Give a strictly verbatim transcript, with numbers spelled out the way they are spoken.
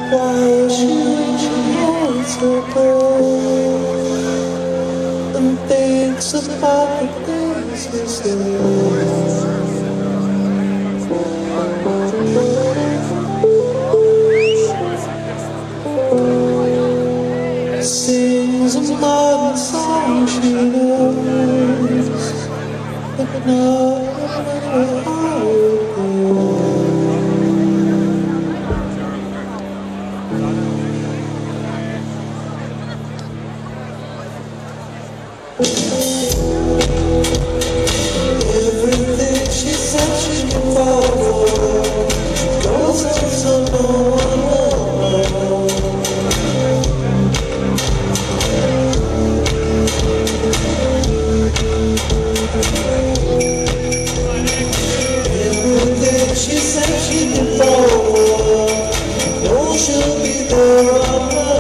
while she enjoys her bird and thinks about the things he said. Sings a modern song she knows, but not how it everything she said she can fall for goes on so no one will know. Everything she said she can fall for, no, she'll be there on her